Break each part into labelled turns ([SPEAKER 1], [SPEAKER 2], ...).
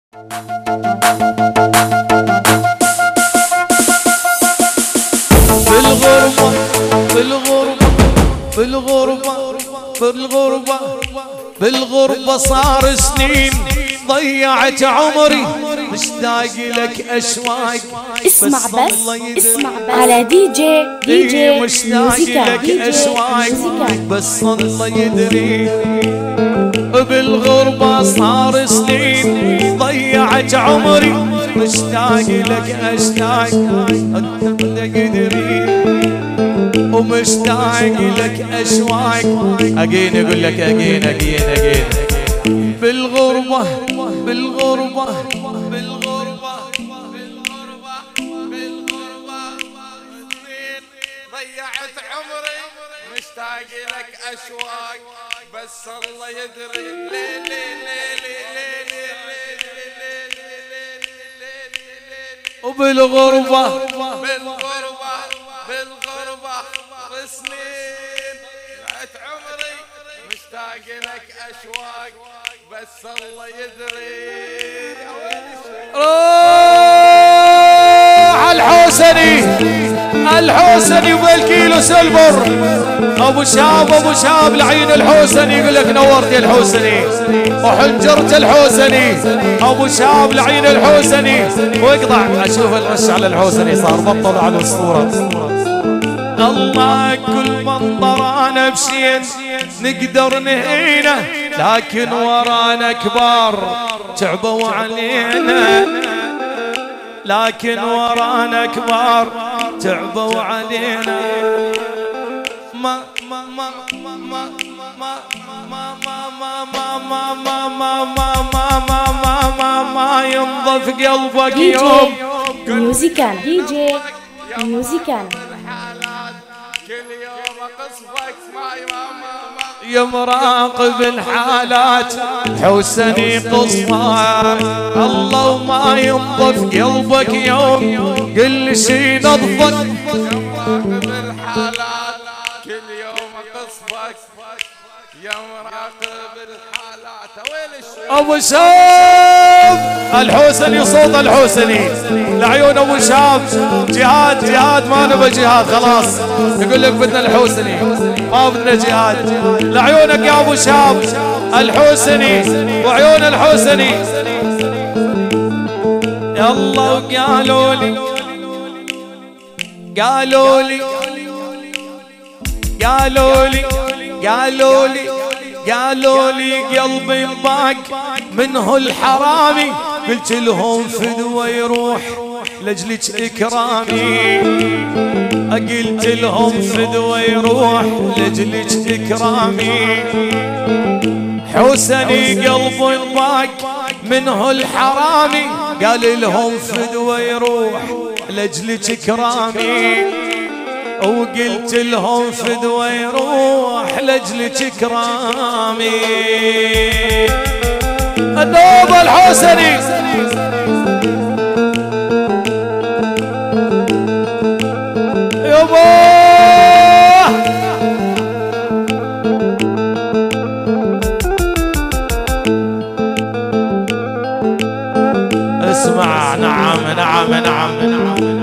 [SPEAKER 1] بالغربة بالغربة بالغربة بالغربة بالغربة صار سنين ضيعت عمري مشتاق لك أشواق.
[SPEAKER 2] اسمع بس اسمع على دي جي
[SPEAKER 1] مشتاق لك أشواق بس الله يدري. بالغربة صار سنين ضيعت عمري مشتاق لك أشواق أنت تقدري ومشتاق لك أشواق. أجين أقول لك أجين بالغربة بالغربة بالغربة بالغربة بالغربة ضيعت عمري مشتاق لك أشواق بس الله يدري. وبالغربة بالغربة بالغربة سنين ضيعت عمري مشتاق لك أشواق بس الله يدري. روح الحوسني بالكيلو سلفر ابو شاب العين الحوسني يقول لك نورت يا الحوسني وحنجرت الحوسني ابو شاب العين الحوسني واقطع اشوف الرش على الحوسني صار بطل على الصورة. الله كل منظرانا بشين نقدر نهينا لكن ورانا كبار تعبوا علينا لكن ورانا كبار تعبوا علينا. ما ما ما ما ما ما ما ما ما ما ما ما ينضف قلبك يوم
[SPEAKER 2] ميوزيكال دي جي ميوزيكال
[SPEAKER 1] كل يوم اقصفك يا مراقب الحالات حوسني قصفك الله وما ينضف قلبك يوم كل شي نضفك يا مراقب الحالات كل يوم اقصفك يا مراقب الحالات. ابو شاب الحوسني صوت الحوسني لعيون ابو شاب جهاد ما نبى جهاد خلاص يقول لك بدنا الحوسني ما بدنا جهاد لعيونك يا ابو شاب الحوسني وعيون الحوسني. يلا وقالوا لي قالوا لي قالوا لي قالوا لي قالوا لي قلبي انضاق منه الحرامي قلت لهم فدوى يروح لجلك اكرامي قلت لهم فدوى يروح لجلك اكرامي. حوسني قلبي انضاق منه الحرامي قال لهم فدوى يروح لجلك اكرامي وقلت لهم فدوى يروح لجلك اكرامي. النوب الحوسني يابا اسمع نعم نعم نعم نعم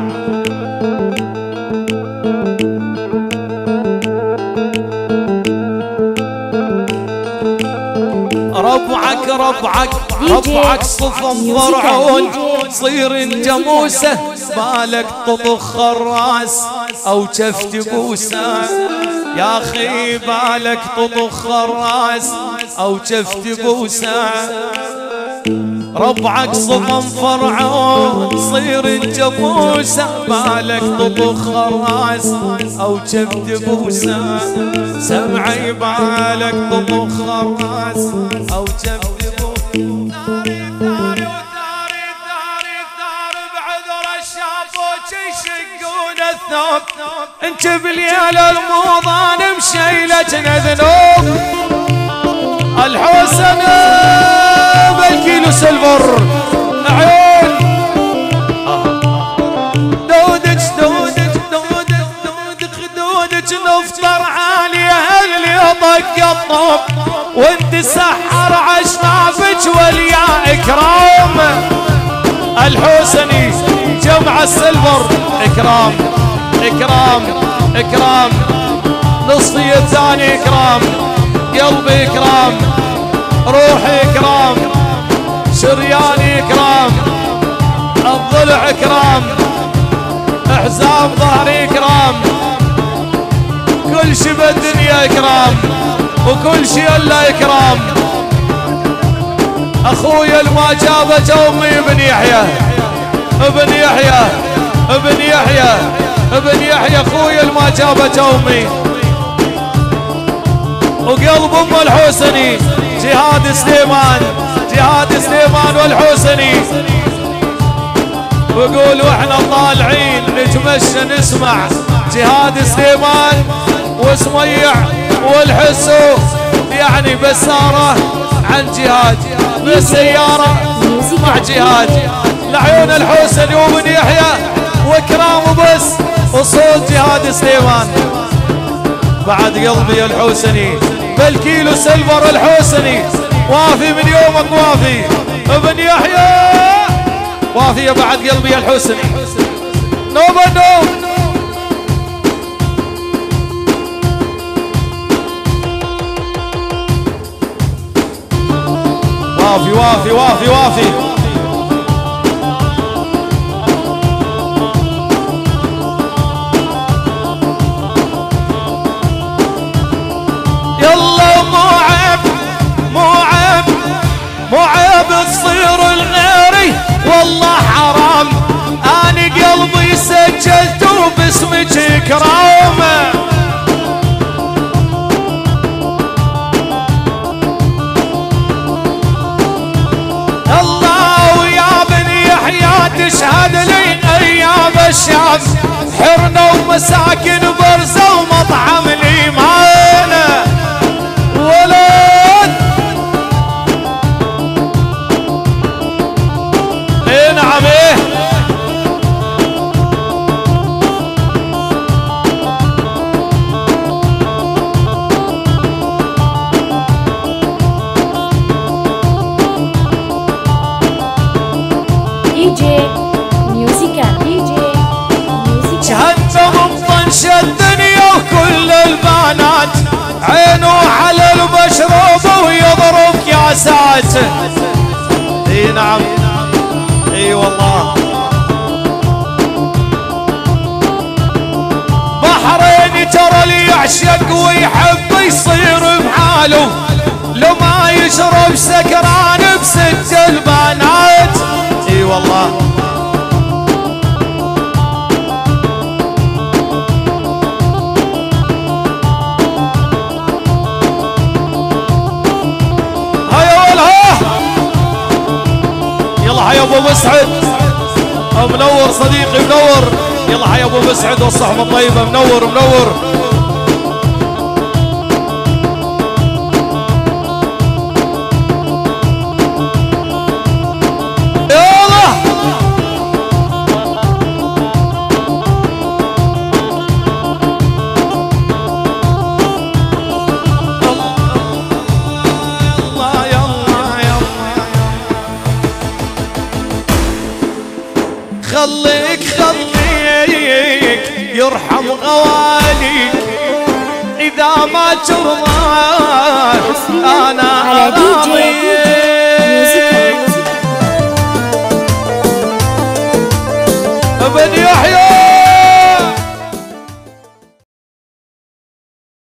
[SPEAKER 1] ربعك صفن ضرعون صير جاموسه بالك تطخ الراس او شفت بوسه يا اخي بالك تطخ الراس او شفت بوسه. ربعك صفن فرعون صير جاموسه بالك تطخ الراس او شفت بوسه سمعي بالك تطخ الراس او شفت انت بليال الموضان مشيلتنا ذنوب. الحوسن بالكيلو سلفر عيون دودج نفطر عالية اللي طق الطوب وانت سحر عشنافك واليا اكرام. الحوسني جمع السلفر. إكرام إكرام إكرام نصفي الثاني إكرام قلبي إكرام روحي إكرام شرياني إكرام الضلع إكرام حزام ظهري إكرام كل شي بالدنيا إكرام وكل شي إلا إكرام. أخويا الما جابت أمي ابن يحيى ابن يحيى ابن يحيى ابن يحيى أخويا الما جابت أمي وقلب أم الحوسني جهاد سليمان جهاد سليمان والحوسني. وقول واحنا طالعين نتمشى نسمع جهاد سليمان وسميع والحسو يعني بسارة عن جهاد بالسيارة مع جهاد لعيون الحوسني وابن يحيى وكرام وبس وصوت جهاد سليمان. بعد قلبي الحوسني بالكيلو سلفر الحوسني وافي من يومك وافي ابن يحيى وافي بعد قلبي الحوسني نوبة نوب. وافي وافي وافي وافي يلا مو عيب تصير الغيري والله حرام اني قلبي سجلته باسمك اكرامه. الله ويا بني يحيى تشهد لي ايام الشام حرنا ومساكن برزه ومطعم الايمان ولد. ايه نعم ايه جهنم مطنش الدنيا وكل البنات عينه على المشروب ويضرب كاسات. اي نعم اي والله بحرين ترى اللي يعشق ويحب يصير بحاله لو ما يشرب سكران بست البنات. اي والله يا ابو مسعد منور صديقي منور يلا يا ابو مسعد والصحبه الطيبه منور منور. يلا خليك يرحم غوالي إذا ما ترضى أنا
[SPEAKER 2] على دي جي
[SPEAKER 1] ابن يحيى